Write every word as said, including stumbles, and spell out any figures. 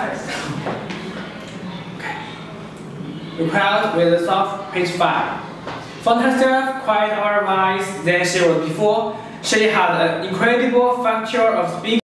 Okay. Required with the soft page five. Font herself quite organized than she was before. She had an incredible factor of speaking.